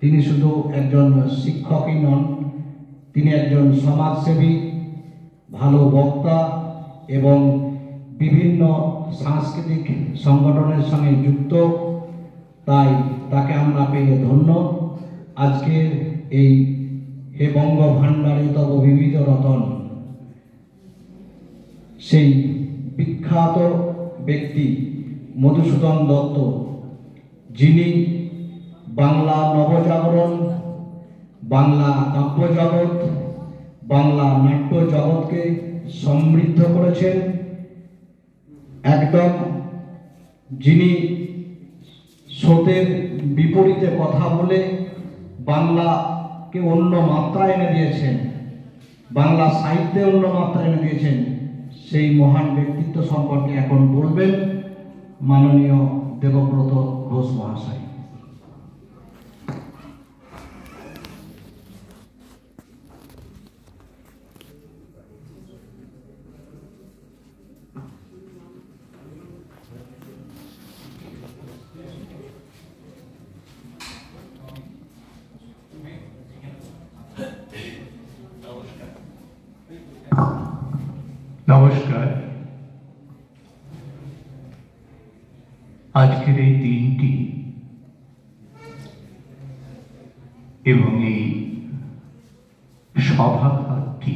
তিনি শুধু একজন শিক্ষকই নন, তিনি একজন সমাজসেবী, ভালো বক্তা এবং বিভিন্ন সাংস্কৃতিক সংগঠনের সঙ্গে যুক্ত। তাই তাকে আমরা পেয়ে ধন্য। আজকে এই হে বঙ্গ ভাণ্ডারে তব বিবিধ রতন, সেই বিখ্যাত ব্যক্তি মধুসূদন দত্ত, যিনি বাংলা নবজাগরণ, বাংলা কাব্য জগৎ, বাংলা নাট্য জগৎকে সমৃদ্ধ করেছেন। একদম যিনি স্রোতের বিপরীতে কথা বলে বাংলাকে অন্য মাত্রা এনে দিয়েছেন, বাংলা সাহিত্যে অন্য মাত্রা এনে দিয়েছেন, সেই মহান ব্যক্তিত্ব সম্পর্কে এখন বলবেন মাননীয় দেবব্রত ঘোষ মহাশয়। নমস্কার। আজকের এই দিনটি এবং এই সভাঘরটি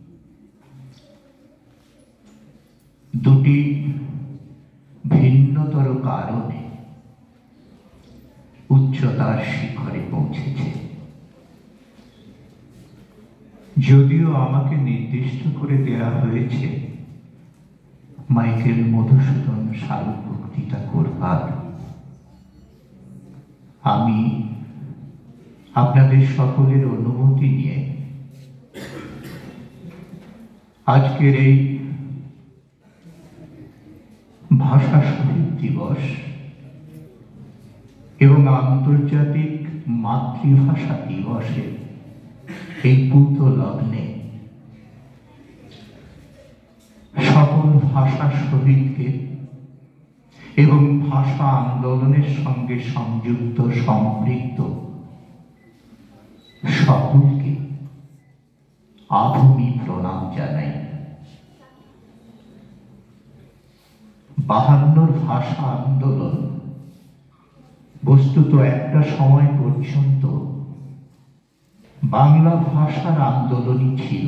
দুটি ভিন্নতর কারণে উচ্চতার শিখরে পৌঁছেছে। যদিও আমাকে নির্দিষ্ট করে দেয়া হয়েছে মাইকেল মধুসূদন স্মারক বক্তৃতা করবার, আমি আপনাদের সকলের অনুমতি নিয়ে আজকের এই ভাষা শহীদ দিবস এবং আন্তর্জাতিক মাতৃভাষা দিবসের এই পূত লগ্নে সকল ভাষা শহীদকে এবং ভাষা আন্দোলনের সঙ্গে সংযুক্ত সম্পৃক্ত সকলকে আভূমি প্রণাম জানাই। 52 ভাষা আন্দোলন বস্তুত একটা সময় পর্যন্ত বাংলা ভাষার আন্দোলনই ছিল।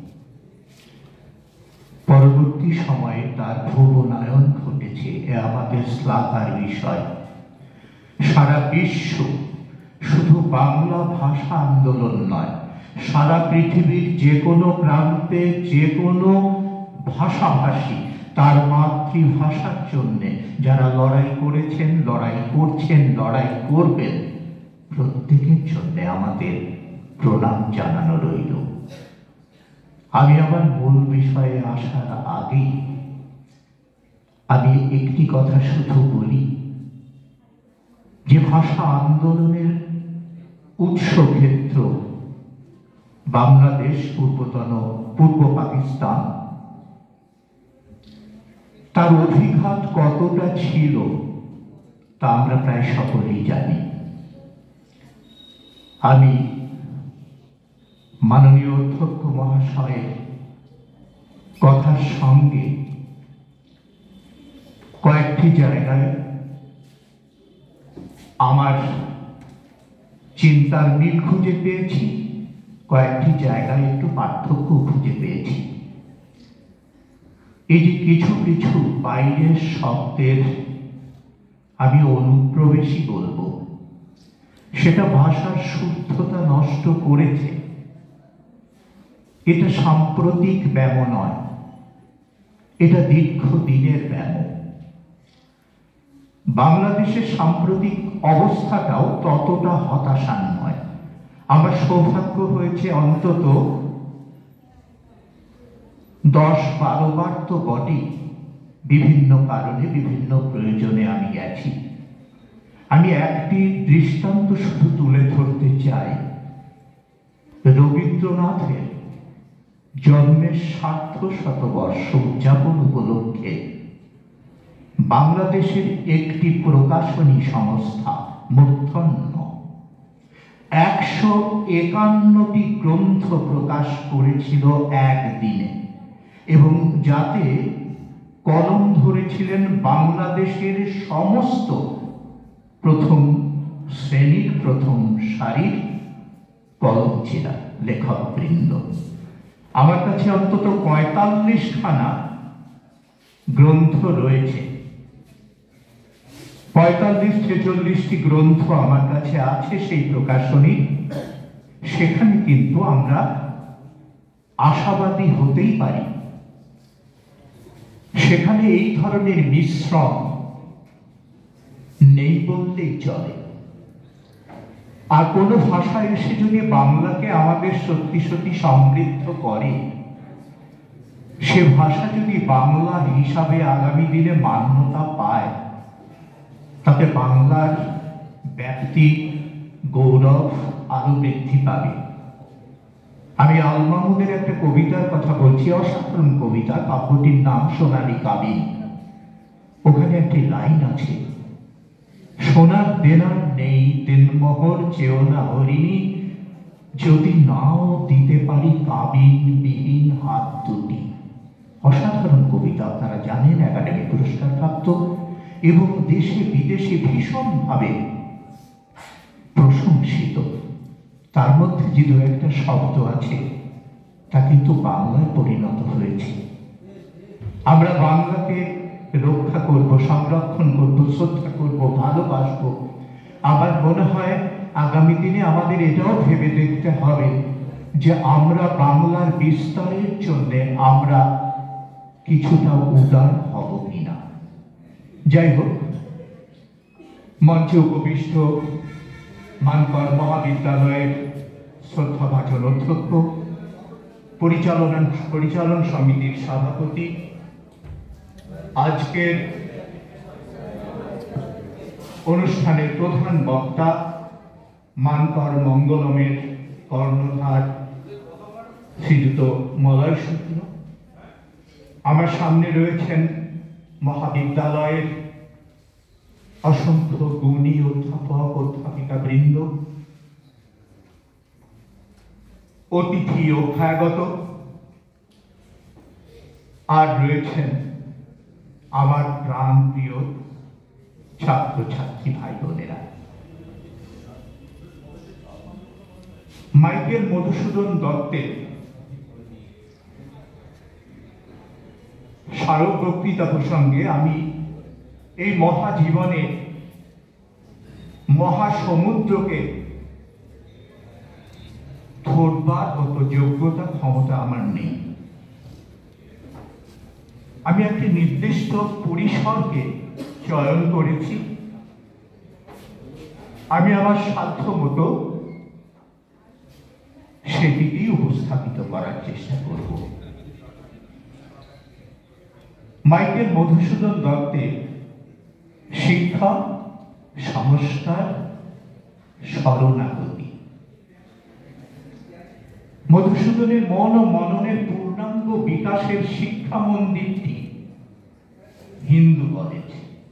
পরবর্তী সময়ে তার ভুবনায়ন ঘটেছে, এ আমাদের শ্লাঘার বিষয়। সারা বিশ্ব শুধু বাংলা ভাষা আন্দোলন নয়, সারা পৃথিবীর যে কোনো প্রান্তে যে কোনো ভাষাভাষী তার মাতৃভাষার জন্যে যারা লড়াই করেছেন, লড়াই করছেন, লড়াই করবেন, প্রত্যেকের জন্য আমাদের প্রণাম জানানো রইল। আমি আমার মূল বিষয়ে আসার আগেই আমি একটি কথা শুধু বলি যে ভাষা আন্দোলনের উৎসক্ষেত্র বাংলাদেশ, পূর্ব পাকিস্তান, তার অভিঘাত কতটা ছিল তা আমরা প্রায় সকলেই জানি। আমি মাননীয় অধ্যক্ষ মহাশয়ের কথার সঙ্গে কয়েকটি জায়গায় আমার চিন্তার মিল খুঁজে পেয়েছি, কয়েকটি জায়গায় একটু পার্থক্য খুঁজে পেয়েছি। এই যে কিছু কিছু বাইরের শব্দের আমি অনুপ্রবেশই বলবো, সেটা ভাষার শুদ্ধতা নষ্ট করেছে। এটা সাম্প্রতিক ব্যাম নয়, এটা দীর্ঘদিনের ব্যাম। বাংলাদেশের সাম্প্রতিক অবস্থাটাও ততটা হতাশার নয়। আমার সৌভাগ্য হয়েছে অন্তত 10-12 বার তো বটেই, বিভিন্ন কারণে বিভিন্ন প্রয়োজনে আমি গেছি। আমি একটি দৃষ্টান্ত শুধু তুলে ধরতে চাই। রবীন্দ্রনাথের জন্মের 60 উদযাপন উপলক্ষে বাংলাদেশের একটি প্রকাশনী সংস্থা মূর্ধন্য 151টি গ্রন্থ প্রকাশ করেছিল একদিনে, এবং যাতে কলম ধরেছিলেন বাংলাদেশের সমস্ত প্রথম শ্রেণীর প্রথম সারির কলমচিরা লেখকবৃন্দ। আমার কাছে অন্তত 45খানা গ্রন্থ রয়েছে, 45-46টি গ্রন্থ আমার কাছে আছে সেই প্রকাশনী। সেখানে কিন্তু আমরা আশাবাদী হতেই পারি, সেখানে এই ধরনের মিশ্রণ নেই বললেই চলে। আর কোনো ভাষা এসে যদি বাংলাকে আমাদের সত্যি সত্যি সমৃদ্ধ করে, সে ভাষা যদি বাংলা হিসাবে আগামী দিনে মান্যতা পায়, তাতে বাংলার ব্যক্তি গৌরব আরো বৃদ্ধি পাবে। আমি আল মাহমুদের একটা কবিতার কথা বলছি, অসাধারণ কবিতা, কাব্যটির নাম সোনালী কাবিন। ওখানে একটি লাইন আছে, সোনার দেনার নেই দেনমোহর চেও না হরিণী, যদি নাও দিতে পারি কাবিন বিহীন হাত দুটি। অসাধারণ কবিতা, আপনারা জানেন, একাডেমি পুরস্কার প্রাপ্ত এবং দেশে বিদেশে ভীষণভাবে প্রশংসিত। তার মধ্যে যে দু একটা শব্দ আছে তা কিন্তু বাংলায় পরিণত হয়েছে। আমরা বাংলাকে রক্ষা করব, সংরক্ষণ করব, শ্রদ্ধা করব, ভালোবাসবো। আমার মনে হয় আগামী দিনে আমাদের এটাও ভেবে দেখতে হবে যে আমরা বাংলার বিস্তারের জন্য আমরা কিছুটা উদার হব কিনা। যাই হোক, মঞ্চে উপবিষ্ট মানকড় মহাবিদ্যালয়ের শ্রদ্ধাভাজন অধ্যক্ষ, পরিচালন সমিতির সভাপতি, আজকের অনুষ্ঠানের প্রধান বক্তা, মানকড় মঙ্গলমের কর্ণধার শ্রীযুত মলয় শুক্ল, আমার সামনে রয়েছেন মহাবিদ্যালয়ের অসংখ্য গুণী অধ্যাপক অধ্যাপিকা বৃন্দ, অতিথি অভ্যাগত, আর রয়েছেন আমার প্রাণ প্রিয় ছাত্রছাত্রী ভাই বোনেরা। মাইকেল মধুসূদন দত্তের স্মারক বক্তৃতা প্রসঙ্গে আমি এই মহাজীবনে মহাসমুদ্রকে ধরবার মতো যোগ্যতা ক্ষমতা আমার নেই। আমি একটি নির্দিষ্ট পরিসরকে চয়ন করেছি, আমি আমার সাধ্য মতো সেটিকেই উপস্থাপিত করার চেষ্টা করব। মাইকেল মধুসূদন দত্তের শিক্ষা, সংস্কার, শরণাগতি, মধুসূদনের মন ও মননের পূর্ণাঙ্গ বিকাশের শিক্ষা মন্দিরটি হিন্দু কলেজ।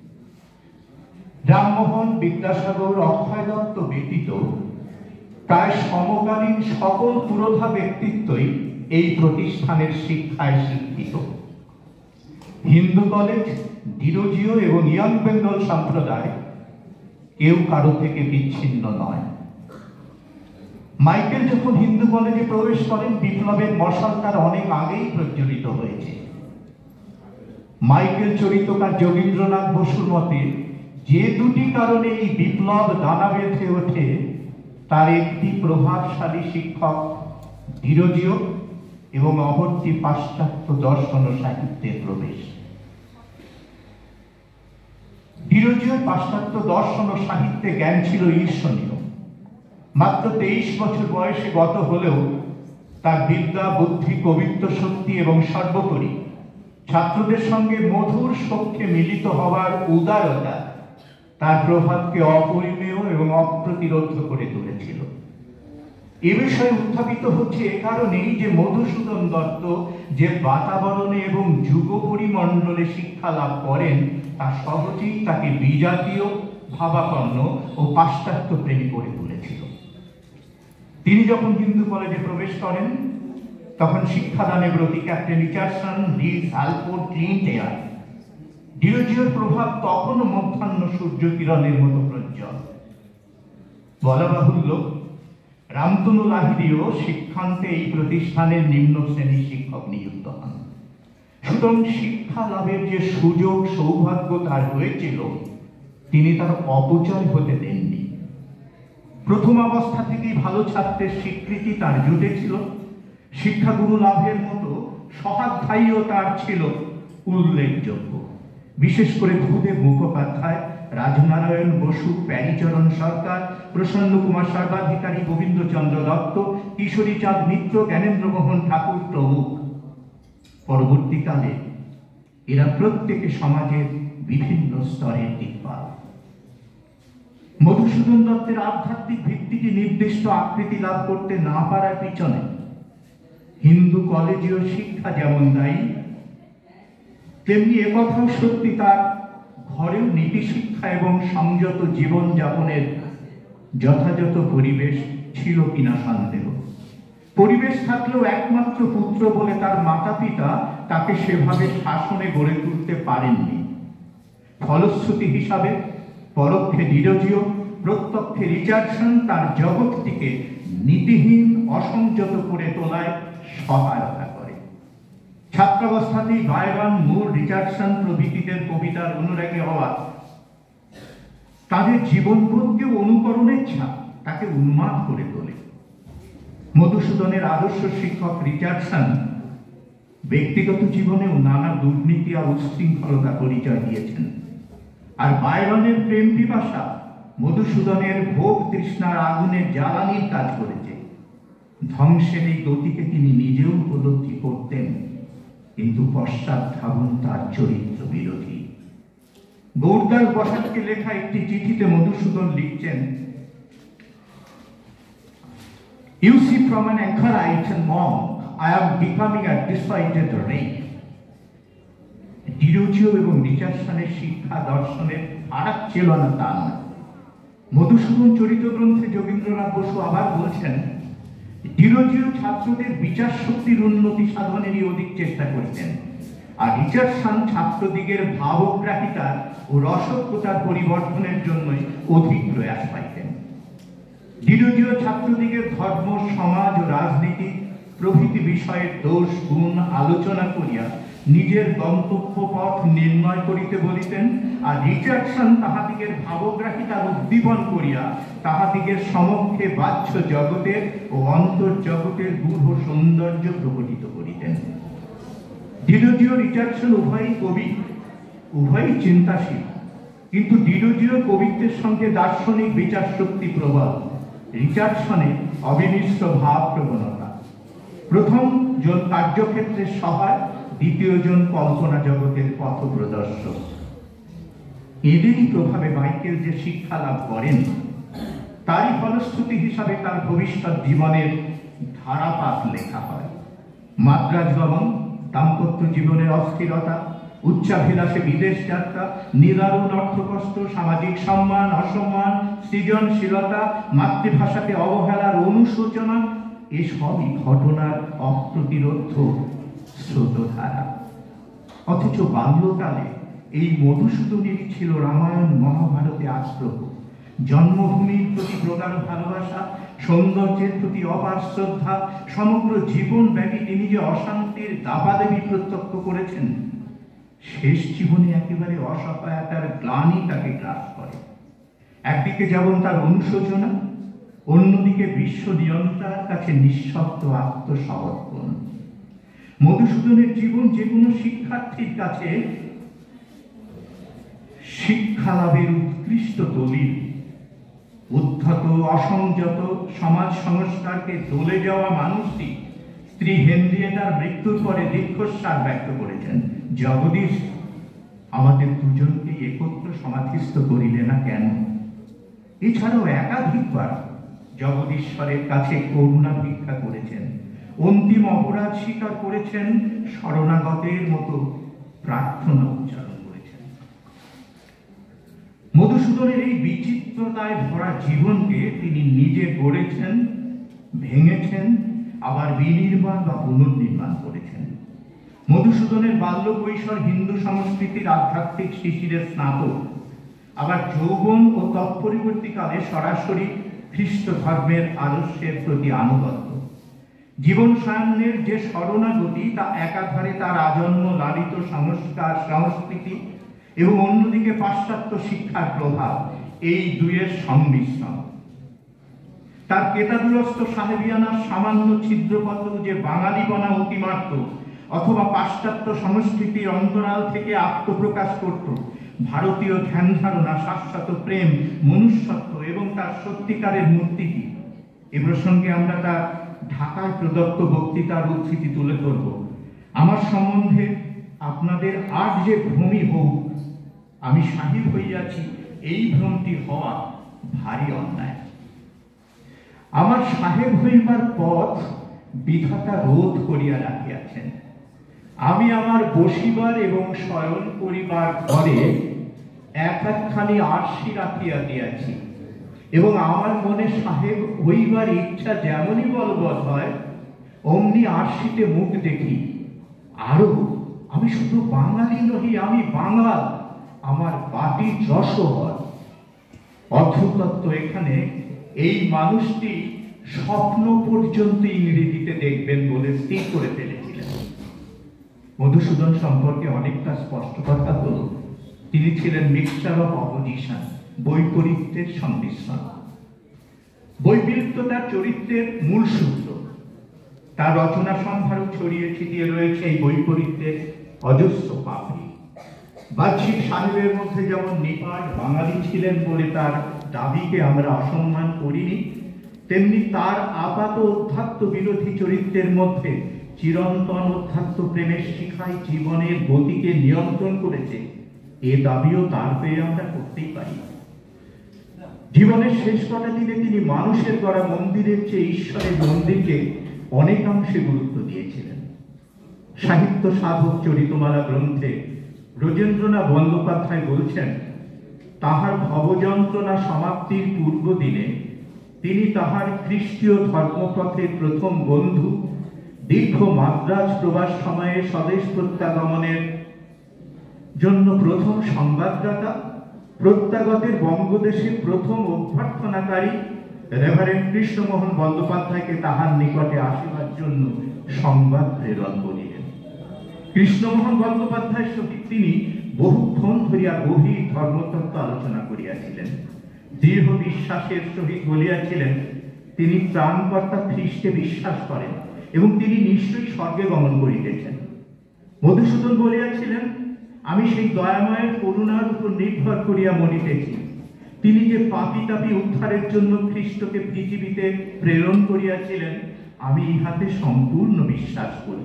রামমোহন, বিদ্যাসাগর, অক্ষয় দত্ত ব্যতীত প্রায় সমকালীন সকল পুরোধা ব্যক্তিত্বই এই প্রতিষ্ঠানের শিক্ষায় শিক্ষিত। হিন্দু কলেজ, ডিরোজিও এবং ইয়াং বেঙ্গল সম্প্রদায় কেউ কারো থেকে বিচ্ছিন্ন নয়। মাইকেল যখন হিন্দু কলেজে প্রবেশ করেন, বিপ্লবের মশাল তার অনেক আগেই প্রজ্বলিত হয়েছে। মাইকেল চরিত্রকার যোগীন্দ্রনাথ বসুর মতে যে দুটি কারণে এই বিপ্লব দানা বেঁধে ওঠে, তার একটি প্রভাবশালী শিক্ষক ডিরোজিও এবং অপরটি পাশ্চাত্য দর্শন ও সাহিত্যের প্রবেশ। ডিরোজিওর পাশ্চাত্য দর্শন ও সাহিত্যে জ্ঞান ছিল ঈর্ষণীয়। মাত্র 23 বছর বয়সে গত হলেও তার বিদ্যা, বুদ্ধি, কবিত্ব শক্তি এবং সর্বোপরি ছাত্রদের সঙ্গে মধুর সখ্যে মিলিত হওয়ার উদারতা তার প্রভাবকে অপরিমেয় এবং অপ্রতিরোধ করে তুলেছিল। এ বিষয়ে উত্থাপিত হচ্ছে এ কারণেই যে মধুসূদন দত্ত যে বাতাবরণে এবং যুগ পরিমণ্ডলে শিক্ষা লাভ করেন, তা সহজেই তাকে বিজাতীয়, ভাবাপন্ন ও পাশ্চাত্য প্রেমী করে তুলেছিল। তিনি যখন হিন্দু কলেজে প্রবেশ করেন তখন শিক্ষাদানে ব্রতী captain Richardson, Lees, Halford, Clint এয়ার, ডিরোজিওর প্রভাব তখনও মধ্যাহ্ন সূর্য কিরণের মতো প্রজ্জ্বল। বলা বাহুল্য, রামতনু লাহিড়ীও শিক্ষান্তে এই প্রতিষ্ঠানের নিম্ন শ্রেণীর শিক্ষক নিযুক্ত হন। সুতরাং শিক্ষা লাভের যে সুযোগ সৌভাগ্য তার হয়েছিল, তিনি তার অপচয় হতে দেননি। প্রথম অবস্থা থেকেই ভালো ছাত্রের স্বীকৃতি তার জুটেছিল। শিক্ষাগুরু লাভের মতো সহাধ্যায়ীও তার ছিল উল্লেখযোগ্য। বিশেষ করে ভূদেব মুখোপাধ্যায়, রাজনারায়ণ বসু, প্যারীচরণ সরকার, প্রসন্ন কুমার সর্বাধিকারী, গোবিন্দচন্দ্র দত্ত, কিশোরী চাঁদ মিত্র, জ্ঞানেন্দ্রমোহন ঠাকুর প্রমুখ। পরবর্তীকালে এরা প্রত্যেকে সমাজের বিভিন্ন স্তরের দিকপাল। মধুসূদন দত্তের আধ্যাত্মিক ভিত্তিটি নির্দিষ্ট আকৃতি লাভ করতে না পারার পিছনে হিন্দু কলেজীয় শিক্ষা যেমন দায়ী, তেমনি একথাও সত্যি তার ঘরেও নীতি শিক্ষা এবং সংযত জীবন যাপনের যথাযথ পরিবেশ ছিল কিনা সন্দেহ। পরিবেশ থাকলেও একমাত্র পুত্র বলে তার মাতা পিতা তাকে সেভাবে শাসনে গড়ে তুলতে পারেননি। ফলশ্রুতি হিসাবে পরোক্ষে ডিরোজিও, প্রত্যক্ষে রিচার্ডসন তার জগৎটিকে নীতিহীন, অসংযত করে তোলায় সহায়তা করে। ছাত্রাবস্থাতেই বায়রন, মুর, রিচার্ডসন প্রভৃতিদের কবিতার অনুরাগী হওয়া তাদের জীবনবোধকে অনুকরণের ছাপ তাকে উন্মাদ করে তোলে। মধুসূদনের আদর্শ শিক্ষক রিচার্ডসন ব্যক্তিগত জীবনেও নানা দুর্নীতি আর উচ্ছৃঙ্খলতা পরিচয় দিয়েছেন। আর বায়রনের প্রেম পিপাসা মধুসূদনের ভোগ তৃষ্ণার আগুনের জ্বালানির কাজ করেছে। ধ্বংসের এই গতিকে তিনি নিজেও উপলব্ধি করতেন, কিন্তু পশ্চাৎধাবন তার চরিত্র বিরোধী। গৌরদাস বসাককে লেখা একটি চিঠিতে মধুসূদন লিখছেন, "You see, from an anchorite and monk, I am becoming a decided rake." Derozio এবং রিচার্ডসনের শিক্ষা দর্শনের ফারাক ছিল না তা নয়। মধুসূদন চরিত গ্রন্থে যোগীন্দ্রনাথ বসু আবার বলছেন, ডিরোজিও ছাত্রদের বিচার শক্তির উন্নতি সাধনেরই অধিক চেষ্টা করতেন, আর রিচার্ডসন ছাত্রদিগের ভাবগ্রাহিতা ও রসজ্ঞতার পরিবর্তনের জন্যই অধিক প্রয়াস পাইতেন। ডিরোজিও ছাত্রদিগের ধর্ম, সমাজ ও রাজনীতি প্রভৃতি বিষয়ের দোষ গুণ আলোচনা করিয়া নিজের গন্তব্য পথ নির্ণয় করিতে বলিতেন, আর রিচার্ডসন তাহাদিগের ভাবগ্রাহিতার উদ্দীপন করিয়া তাহাদিগের সমক্ষে বাহ্য জগতের ও অন্তর্জগতের গূঢ় সৌন্দর্য প্রকটিত করিতেন। ডিরোজিও, রিচার্ডসন উভয়ই কবি, উভয়ই চিন্তাশীল, কিন্তু ডিরোজিও কবিত্বের সঙ্গে দার্শনিক বিচার শক্তি প্রবল, রিচার্ডসনে অবিমিশ্র ভাব প্রবণতা। প্রথম জন কার্যক্ষেত্রে সহায়, দ্বিতীয় জন কল্পনা জগতের পথ প্রদর্শক। এদেরই প্রভাবে মাইকেল যে শিক্ষা লাভ করেন, তারই ফলশ্রুতি হিসাবে তার ভবিষ্যৎ জীবনের ধারাপাত লেখা হয়। মাদ্রাজ গমন, দাম্পত্য জীবনের অস্থিরতা, উচ্চাভিলাষে বিদেশ যাত্রা, নিদারুণ অর্থকষ্ট, সামাজিক সম্মান অসম্মান, সৃজনশীলতা, মাতৃভাষাকে অবহেলার অনুশোচনা, এসবই ঘটনার অপ্রতিরোধ্য স্রোতধারা। অথচ বাল্যকালে এই মধুসূদনেরই ছিল রামায়ণ মহাভারতে আগ্রহ, জন্মভূমির প্রতি প্রগাঢ় ভালোবাসা, সৌন্দর্যের প্রতি অপার শ্রদ্ধা। সমগ্র জীবন ব্যাপী তিনি যে অশান্তির দাবাদেবী প্রত্যক্ষ করেছেন, শেষ জীবনে একেবারে অসহায়তার গ্লানি তাকে গ্রাস করে। একদিকে যেমন তার অনুশোচনা, অন্যদিকে বিশ্ব নিয়ন্ত্রণার কাছে নিঃশব্দ আত্মসমর্পণ। মধুসূদনের জীবন যে কোনো শিক্ষার্থীর কাছে শিক্ষা লাভের উৎকৃষ্ট দলিল। উদ্ধত, অসংযত সমাজ সংস্কারকে দলে যাওয়া মানুষটি স্ত্রী হেনরিয়েটার মৃত্যুর পরে দীর্ঘশ্বাস ব্যক্ত করেছেন, জগদীশ, আমাদের দুজনকে একত্র সমাধিস্থ করিলে না কেন? এছাড়াও একাধিকবার জগদীশ্বরের কাছে করুণা ভিক্ষা করেছেন, অন্তিম অপরাধ স্বীকার করেছেন, শরণাগতের মতো প্রার্থনা উচ্চারণ করেছেন। মধুসূদনের এই বিচিত্রতায় ভরা জীবনকে তিনি নিজে গড়েছেন ভেঙেছেন, আবার বিনির্মাণ বা পুনর্নির্মাণ করেছেন। মধুসূদনের বাল্য কৈশোর হিন্দু সংস্কৃতির আধ্যাত্মিক শিশিরে স্নাত, আবার যৌবন ও তৎপরবর্তীকালে সরাসরি খ্রিস্ট ধর্মের আদর্শের প্রতি আনুগত্য। জীবন সায়নের যে শরণাগতি তা একাধারে তার আজন্ম লালিত সংস্কার সংস্কৃতি এবং অন্যদিকে পাশ্চাত্য শিক্ষার প্রভাব, এই দুয়ের সংমিশ্রণ। তার কেতাদুরস্ত সাহেবিয়ানার সামান্য ছিদ্রপত্র যে বাঙালিপনা অতিমাত্র অথবা পাশ্চাত্য সংস্কৃতির অন্তরাল থেকে আত্মপ্রকাশ করত, ভারতীয় ধ্যান ধারণা, শাশ্বত প্রেম, মনুষ্যত্ব এবং তার সত্যিকারের মূর্তিটি, এ প্রসঙ্গে আমরা তার ঢাকায় প্রদত্ত বক্তৃতার উদ্ধৃতি তুলে ধরব। আমার সম্বন্ধে আপনাদের আর যে ভ্রমই হোক, আমি সাহিব হইয়াছি, এই ভ্রমটি হওয়া ভারী অন্যায়। আমার সাহেব হইবার পথ বিধাতা রোধ করিয়া রাখিয়াছেন। আমি আমার বসিবার এবং শয়ন করিবার ঘরে একখানি আরশি রাখিয়া দিয়াছি, এবং আমার মনে সাহেব হইবার ইচ্ছা যেমনই বলবৎ হয়, অমনি আরশিতে মুখ দেখি। আরো আমি শুধু বাঙালি নহি, আমি বাঙাল, আমার বাটি যশোহর। অর্থতত্ত্ব এখানে এই মানুষটি স্বপ্ন পর্যন্ত ইংরেজিতে দেখবেন বলে স্থির করে ফেলেছিলেন। মধুসূদন সম্পর্কে অনেকটা স্পষ্ট কথা হল, তিনি ছিলেন মিক্সচার অফ অপোজিশন, বৈপরীত্যের সংমিশ্রণ। বৈপরীত্য তার চরিত্রের মূল সূত্র। তার রচনা সম্ভারও ছড়িয়ে ছিটিয়ে রয়েছে এই বৈপরীত্যের অজস্র পাপড়ি। বাহ্যিক সাহেবের মধ্যে যেমন নিপাট বাঙালি ছিলেন বলে তার দাবিকে আমরা অসম্মান করিনি, তেমনি তার আপাত অধ্যাত্ম বিরোধী চরিত্রের মধ্যে চিরন্তন অধ্যাত্ম প্রেমের শিখায় জীবনের গতিকে নিয়ন্ত্রণ করেছে, এ দাবিও তার পেয়ে আমরা করতেই পারি। জীবনের শেষ কটা দিনে তিনি মানুষের গড়া মন্দিরের চেয়ে ঈশ্বরের মন্দিরকে অনেকাংশে গুরুত্ব দিয়েছিলেন। সাহিত্য সাধক চরিতমালা গ্রন্থে ব্রজেন্দ্রনাথ বন্দ্যোপাধ্যায় বলছেন, তাহার ভবযন্ত্রণা সমাপ্তির পূর্ব দিনে তিনি তাহার খ্রিস্টীয় ধর্মপথের প্রথম বন্ধু, দীর্ঘ মাদ্রাজ প্রবাস সময়ে স্বদেশ প্রত্যাগমনের জন্য প্রথম সংবাদদাতা, প্রত্যাগতের বঙ্গদেশের প্রথম অভ্যর্থনাকারী রেভারেন্ড কৃষ্ণমোহন বন্দ্যোপাধ্যায়কে তাহার নিকটে আসিবার জন্য সংবাদ প্রেরণ করিলেন। কৃষ্ণমোহন বন্দ্যোপাধ্যায়ের সহিত তিনি বহুক্ষণ ধরিয়া গভীর ধর্মতত্ত্ব আলোচনা করিয়াছিলেন। দৃঢ় বিশ্বাসের সহিত বলিয়াছিলেন তিনি প্রাণকর্তা খ্রিস্টে বিশ্বাস করেন এবং তিনি নিশ্চয়ই স্বর্গে গমন করিতেছেন। মধুসূদন বলিয়াছিলেন, আমি সেই দয়াময়ের করুণার উপর নির্ভর করিয়া মরিতেছি। তিনি যে পাপী তাপী উদ্ধারের জন্য খ্রিস্টকে পৃথিবীতে প্রেরণ করিয়াছিলেন, আমি ইহাতে সম্পূর্ণ বিশ্বাস করি।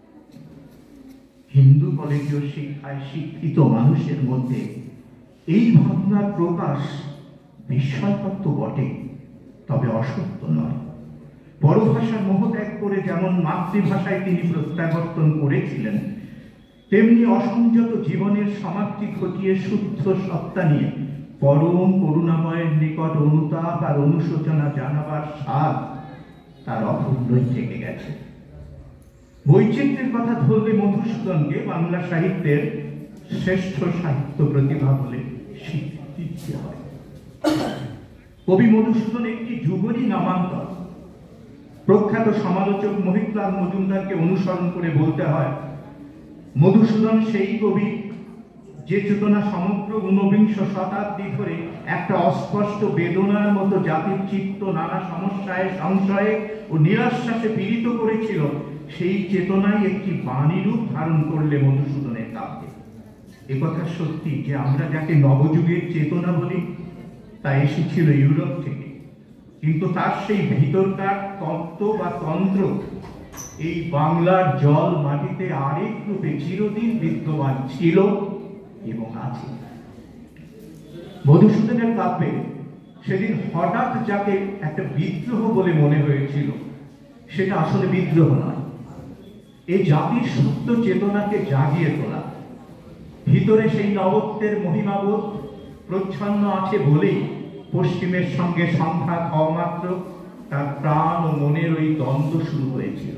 হিন্দু কলেজীয় শিক্ষায় শিক্ষিত মানুষের মধ্যে এই ভাবনার প্রকাশ বিস্ময়কর তো বটে, তবে অসত্য নয়। পরভাষার মোহ ত্যাগ করে যেমন মাতৃভাষায় তিনি প্রত্যাবর্তন করেছিলেন, তেমনি অসংযত জীবনের সমাপ্তি ঘটিয়ে শুদ্ধ সত্তা নিয়ে পরম করুণাময়ের নিকট অনুতাপ আর অনুশোচনা জানাবার স্বাদ তার অপূর্ণই থেকে গেছে। বৈচিত্র্যের কথা ধরলে মধুসূদনকে বাংলা সাহিত্যের শ্রেষ্ঠ সাহিত্য প্রতিভা বলে স্বীকৃতি দিতে হয়। কবি মধুসূদন একটি যুগরই নামান্তর। প্রখ্যাত সমালোচক মহিতলাল মজুমদারকে অনুসরণ করে বলতে হয়, মধুসূদন সেই কবি যে চেতনা সমগ্র ঊনবিংশ শতাব্দী ধরে একটা অস্পষ্ট বেদনার মতো জাতির চিত্ত নানা সমস্যায়, সংশয়ে ও নিরাশ্বাসে পীড়িত করেছিল, সেই চেতনাই একটি বাণী রূপ ধারণ করলে মধুসূদনের কাব্যে। একথা সত্যি যে আমরা যাকে নবযুগের চেতনা বলি তা এসেছিল ইউরোপ থেকে, কিন্তু তার সেই ভিতরকার তত্ত্ব বা তন্ত্র এই বাংলার জল মাটিতে আরেক রূপে চিরদিন বিদ্যমান ছিল এবং আছে। মধুসূদনের কাব্যে সেদিন হঠাৎ যাকে একটা বিদ্রোহ বলে মনে হয়েছিল, সেটা আসলে বিদ্রোহ নয়, এই জাতির সুপ্ত চেতনাকে জাগিয়ে তোলা। ভিতরে সেই নবত্বের মহিমাবোধ প্রচ্ছন্ন আছে বলেই পশ্চিমের সঙ্গে সংঘাত হওয়া মাত্র তার প্রাণ ও মনের ওই দ্বন্দ্ব শুরু হয়েছিল।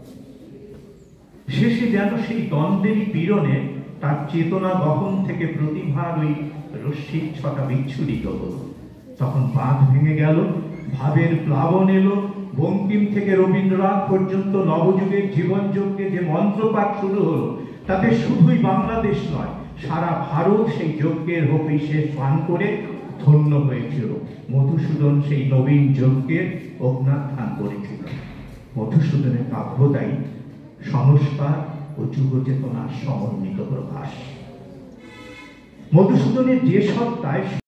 শেষে যেন সেই দ্বন্দ্বেরই পীড়নে তার চেতনা গহন থেকে প্রতিভার ওই রশ্মির ছটা বিচ্ছুরিত হলো। তখন বাঁধ ভেঙে গেল, ভাবের প্লাবন এলো। বঙ্কিম থেকে রবীন্দ্রনাথ পর্যন্ত নবযুগের জীবন যজ্ঞে যে মন্ত্রপাঠ শুরু হলো, তাতে শুধুই বাংলাদেশ নয়, সারা ভারত সেই যজ্ঞের হবিষে পান করে ধন্য হয়েছিল। মধুসূদন সেই নবীন যজ্ঞের অগ্নাধান করেছিল। মধুসূদনের কাব্যটাই সংস্কার ও যুব চেতনার সমন্বিত প্রকাশ। মধুসূদনের যে সত্তায়